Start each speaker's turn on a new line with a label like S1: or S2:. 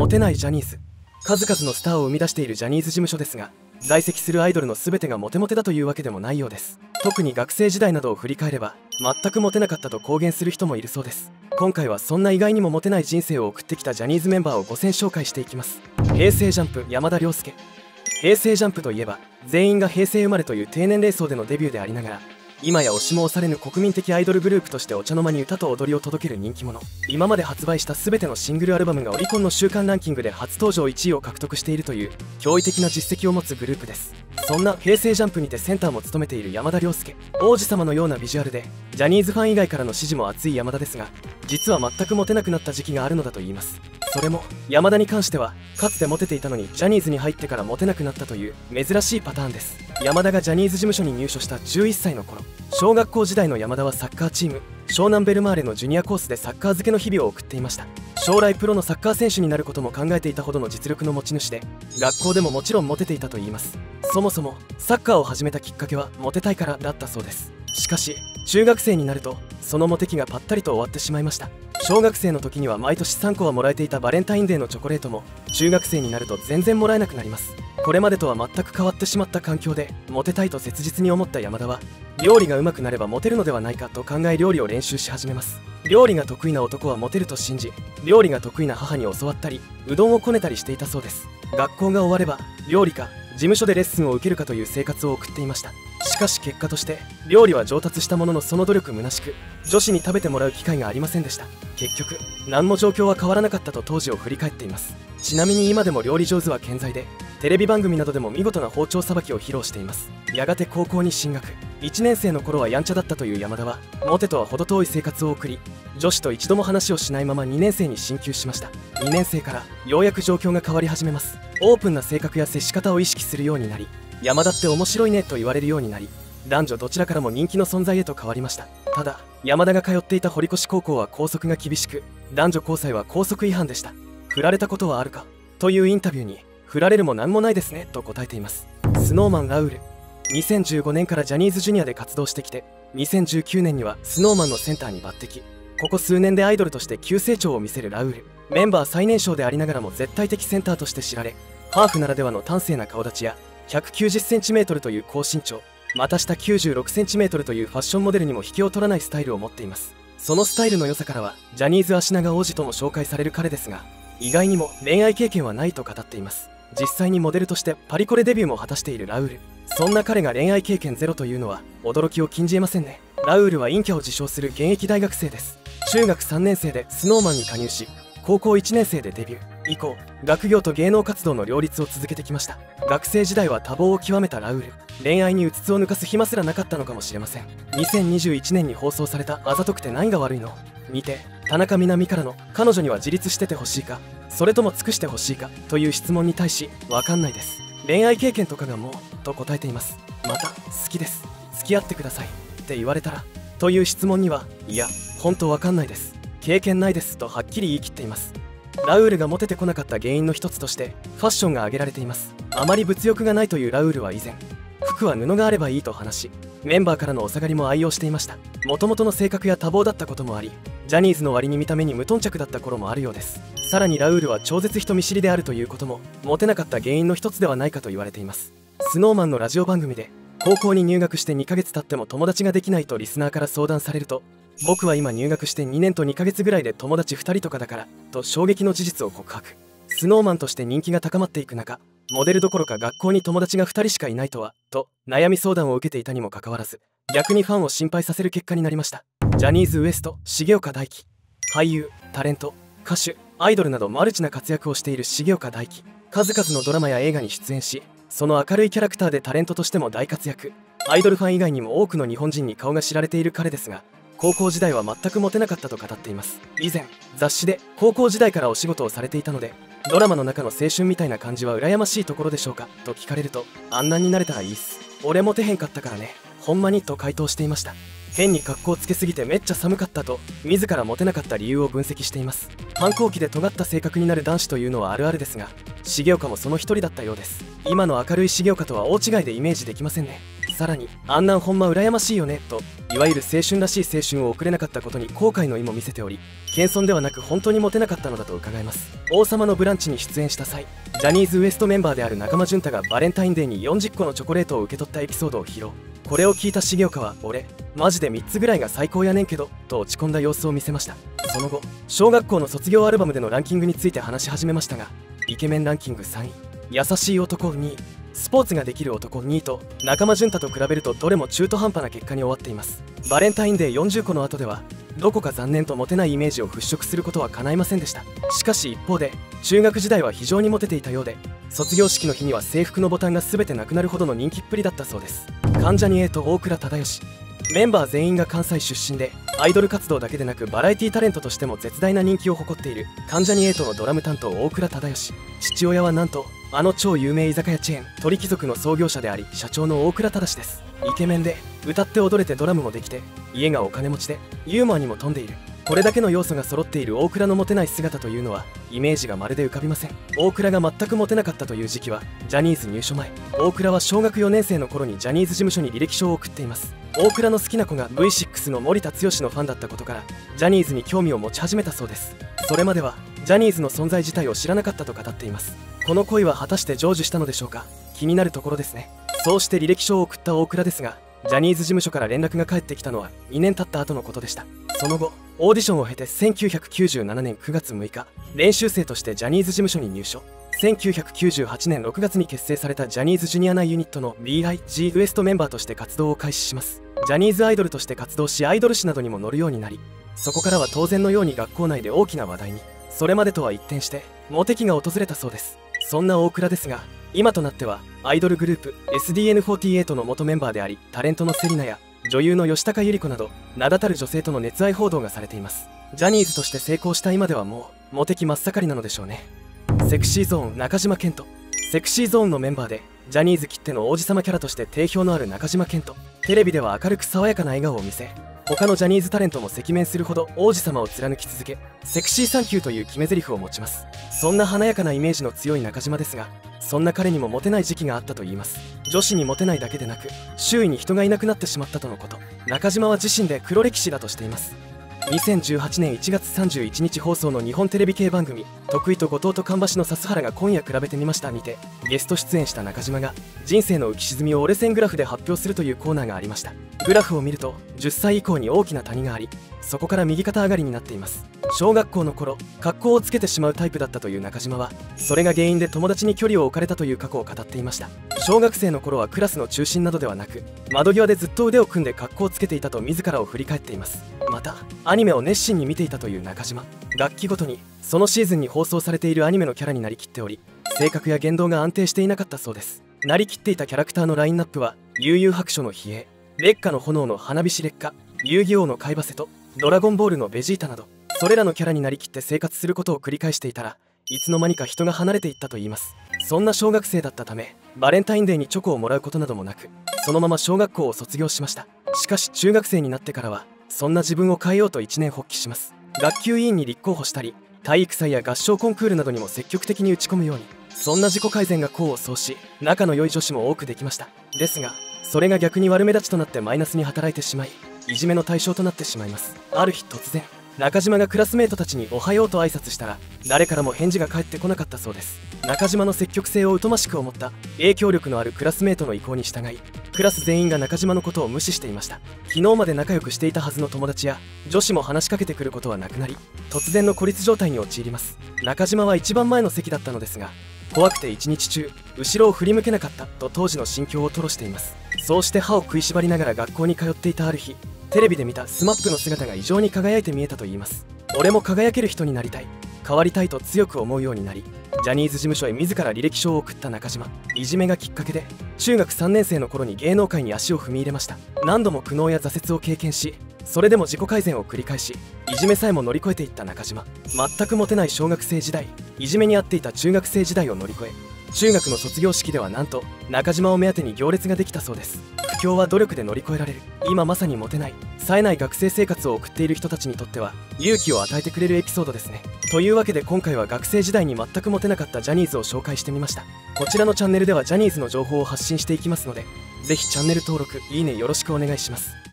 S1: モテないジャニーズ。数々のスターを生み出しているジャニーズ事務所ですが、在籍するアイドルの全てがモテモテだというわけでもないようです。特に学生時代などを振り返れば全くモテなかったと公言する人もいるそうです。今回はそんな意外にもモテない人生を送ってきたジャニーズメンバーを5選紹介していきます。平成ジャンプ山田涼介。平成ジャンプといえば全員が平成生まれという低年齢層でのデビューでありながら、今や押しも押されぬ国民的アイドルグループとしてお茶の間に歌と踊りを届ける人気者。今まで発売した全てのシングルアルバムがオリコンの週間ランキングで初登場1位を獲得しているという驚異的な実績を持つグループです。そんな平成ジャンプにてセンターも務めている山田涼介。王子様のようなビジュアルでジャニーズファン以外からの支持も厚い山田ですが、実は全くモテなくなった時期があるのだといいます。それも山田に関してはかつてモテていたのにジャニーズに入ってからモテなくなったという珍しいパターンです。山田がジャニーズ事務所に入所した11歳の頃、小学校時代の山田はサッカーチーム湘南ベルマーレのジュニアコースでサッカー漬けの日々を送っていました。将来プロのサッカー選手になることも考えていたほどの実力の持ち主で、学校でももちろんモテていたといいます。そもそもサッカーを始めたきっかけはモテたいからだったそうです。しかし中学生になるとそのモテ期がぱったりと終わってしまいました。小学生の時には毎年3個はもらえていたバレンタインデーのチョコレートも中学生になると全然もらえなくなります。これまでとは全く変わってしまった環境でモテたいと切実に思った山田は、料理がうまくなればモテるのではないかと考え料理を練習し始めます。料理が得意な男はモテると信じ、料理が得意な母に教わったりうどんをこねたりしていたそうです。学校が終われば料理か事務所でレッスンを受けるかという生活を送っていました。しかし結果として料理は上達したものの、その努力虚しく女子に食べてもらう機会がありませんでした。結局何も状況は変わらなかったと当時を振り返っています。ちなみに今でも料理上手は健在で、テレビ番組などでも見事な包丁さばきを披露しています。やがて高校に進学。1年生の頃はやんちゃだったという山田はモテとは程遠い生活を送り、女子と一度も話をしないまま2年生に進級しました。2年生からようやく状況が変わり始めます。オープンな性格や接し方を意識するようになり、山田って面白いねと言われるようになり、男女どちらからも人気の存在へと変わりました。ただ山田が通っていた堀越高校は校則が厳しく、男女交際は校則違反でした。振られたことはあるかというインタビューに、振られるも何もないですねと答えています。SnowManラウール。2015年からジャニーズジュニアで活動してきて、2019年には SnowManのセンターに抜擢。ここ数年でアイドルとして急成長を見せるラウール。メンバー最年少でありながらも絶対的センターとして知られ、ハーフならではの端正な顔立ちや 190cm という高身長、股下 96cm というファッションモデルにも引けを取らないスタイルを持っています。そのスタイルの良さからはジャニーズ足長王子とも紹介される彼ですが、意外にも恋愛経験はないと語っています。実際にモデルとしてパリコレデビューも果たしているラウール。そんな彼が恋愛経験ゼロというのは驚きを禁じえませんね。ラウールは陰キャを自称する現役大学生です。中学3年生で SnowMan に加入し、高校1年生でデビュー。以降学業と芸能活動の両立を続けてきました。学生時代は多忙を極めたラウール。恋愛にうつつを抜かす暇すらなかったのかもしれません。2021年に放送された「あざとくて何が悪いの?」にて、田中みな実からの「彼女には自立しててほしいかそれとも尽くしてほしいか?」という質問に対し「わかんないです、恋愛経験とかがもう」と答えています。また「好きです、付き合ってください」って言われたらという質問には「いや本当わかんないです、経験ないです」とはっきり言い切っています。ラウールがモテてこなかった原因の一つとしてファッションが挙げられています。あまり物欲がないというラウールは以前、服は布があればいいと話し、メンバーからのお下がりも愛用していました。もともとの性格や多忙だったこともあり、ジャニーズの割に見た目に無頓着だった頃もあるようです。さらにラウールは超絶人見知りであるということもモテなかった原因の一つではないかと言われています。SnowManのラジオ番組で、高校に入学して2ヶ月経っても友達ができないとリスナーから相談されると、僕は今入学して2年と2ヶ月ぐらいで友達2人とかだからと衝撃の事実を告白。SnowManとして人気が高まっていく中、モデルどころか学校に友達が2人しかいないとはと悩み相談を受けていたにもかかわらず、逆にファンを心配させる結果になりました。ジャニーズ WEST 重岡大毅。俳優、タレント、歌手、アイドルなどマルチな活躍をしている重岡大毅。数々のドラマや映画に出演し、その明るいキャラクターでタレントとしても大活躍。アイドルファン以外にも多くの日本人に顔が知られている彼ですが、高校時代は全くモテなかったと語っています。以前雑誌で高校時代からお仕事をされていたので、ドラマの中の青春みたいな感じは羨ましいところでしょうかと聞かれると、あんなんになれたらいいっす、俺モテへんかったからね、ほんまにと回答していました。変に格好つけすぎてめっちゃ寒かったと自らモテなかった理由を分析しています。反抗期で尖った性格になる男子というのはあるあるですが、重岡もその一人だったようです。今の明るい重岡とは大違いでイメージできませんね。 さらにあんなんほんま羨ましいよねと、いわゆる青春らしい青春を送れなかったことに後悔の意も見せており、謙遜ではなく本当にモテなかったのだと伺えます。王様のブランチに出演した際、ジャニーズ WEST メンバーである中間淳太がバレンタインデーに40個のチョコレートを受け取ったエピソードを披露。これを聞いた重岡は、俺マジで3つぐらいが最高やねんけどと落ち込んだ様子を見せました。その後、小学校の卒業アルバムでのランキングについて話し始めましたが、イケメンランキング3位、優しい男2位、スポーツができる男2位と、中間淳太と比べるとどれも中途半端な結果に終わっています。バレンタインデー40個の後では、どこか残念とモテないイメージを払拭することは叶いませんでした。しかし一方で、中学時代は非常にモテていたようで、卒業式の日には制服のボタンが全てなくなるほどの人気っぷりだったそうです。関ジャニ∞大倉忠義、メンバー全員が関西出身で、アイドル活動だけでなくバラエティタレントとしても絶大な人気を誇っている関ジャニ∞のドラム担当大倉忠義。父親はなんとあの超有名居酒屋チェーン鳥貴族の創業者であり社長の大倉忠です。イケメンで歌って踊れてドラムもできて、家がお金持ちでユーモアにも富んでいる。これだけの要素が揃っている大倉のモテない姿というのはイメージがまるで浮かびません。大倉が全くモテなかったという時期はジャニーズ入所前。大倉は小学4年生の頃にジャニーズ事務所に履歴書を送っています。大倉の好きな子が V6 の森田剛のファンだったことからジャニーズに興味を持ち始めたそうです。それまではジャニーズの存在自体を知らなかったと語っています。この恋は果たして成就したのでしょうか。気になるところですね。そうして履歴書を送った大倉ですが、ジャニーズ事務所から連絡が返ってきたのは2年経った後のことでした。その後、オーディションを経て1997年9月6日、練習生としてジャニーズ事務所に入所。1998年6月に結成されたジャニーズジュニア内ユニットの BIG WEST メンバーとして活動を開始します。ジャニーズアイドルとして活動し、アイドル誌などにも載るようになり、そこからは当然のように学校内で大きな話題に。それまでとは一転してモテ期が訪れたそうです。そんな大倉ですが、今となってはアイドルグループ SDN48 の元メンバーであり、タレントのセリナや女優の吉高由里子など名だたる女性との熱愛報道がされています。ジャニーズとして成功した今ではもうモテ期真っ盛りなのでしょうね。セクシーゾーン中島健人。セクシーゾーンのメンバーでジャニーズきっての王子様キャラとして定評のある中島健人。テレビでは明るく爽やかな笑顔を見せ、他のジャニーズタレントも赤面するほど王子様を貫き続け、セクシーサンキューという決め台詞を持ちます。そんな華やかなイメージの強い中島ですが、そんな彼にもモテない時期があったといいます。女子にモテないだけでなく、周囲に人がいなくなってしまったとのこと。中島は自身で黒歴史だとしています。2018年1月31日放送の日本テレビ系番組「得意と後藤と芳の笹原が今夜比べてみました」にてゲスト出演した中島が人生の浮き沈みを折れ線グラフで発表するというコーナーがありました。グラフを見ると10歳以降に大きな谷があり、そこから右肩上がりになっています。小学校の頃、格好をつけてしまうタイプだったという中島は、それが原因で友達に距離を置かれたという過去を語っていました。小学生の頃はクラスの中心などではなく、窓際でずっと腕を組んで格好をつけていたと自らを振り返っています。またアニメを熱心に見ていたという中島。学期ごとにそのシーズンに放送されているアニメのキャラになりきっており、性格や言動が安定していなかったそうです。なりきっていたキャラクターのラインナップは悠々白書の比叡、烈火の炎の花火師烈火、遊戯王の海馬瀬とドラゴンボールのベジータなど、それらのキャラになりきって生活することを繰り返していたら、いつの間にか人が離れていったといいます。そんな小学生だったため、バレンタインデーにチョコをもらうことなどもなく、そのまま小学校を卒業しました。しかし中学生になってからはそんな自分を変えようと一念発起します。学級委員に立候補したり、体育祭や合唱コンクールなどにも積極的に打ち込むように。そんな自己改善が功を奏し、仲の良い女子も多くできました。ですがそれが逆に悪目立ちとなってマイナスに働いてしまい、いじめの対象となってしまいます。ある日突然、中島がクラスメートたちにおはようと挨拶したら、誰からも返事が返ってこなかったそうです。中島の積極性を疎ましく思った影響力のあるクラスメートの意向に従い、クラス全員が中島のことを無視していました。昨日まで仲良くしていたはずの友達や女子も話しかけてくることはなくなり、突然の孤立状態に陥ります。中島は一番前の席だったのですが、怖くて一日中後ろを振り向けなかったと当時の心境を吐露しています。そうして歯を食いしばりながら学校に通っていたある日、テレビで見た SMAP の姿が異常に輝いて見えたといいます。俺も輝ける人になりたい、変わりたいと強く思うようになり、ジャニーズ事務所へ自ら履歴書を送った中島。いじめがきっかけで中学3年生の頃に芸能界に足を踏み入れました。何度も苦悩や挫折を経験し、それでも自己改善を繰り返し、いじめさえも乗り越えていった中島。全くモテない小学生時代、いじめに遭っていた中学生時代を乗り越え、 中学の卒業式ではなんと中島を目当てに行列ができたそうです。苦境は努力で乗り越えられる。今まさにモテない、冴えない学生生活を送っている人たちにとっては勇気を与えてくれるエピソードですね。というわけで今回は学生時代に全くモテなかったジャニーズを紹介してみました。こちらのチャンネルではジャニーズの情報を発信していきますので、ぜひチャンネル登録、いいねよろしくお願いします。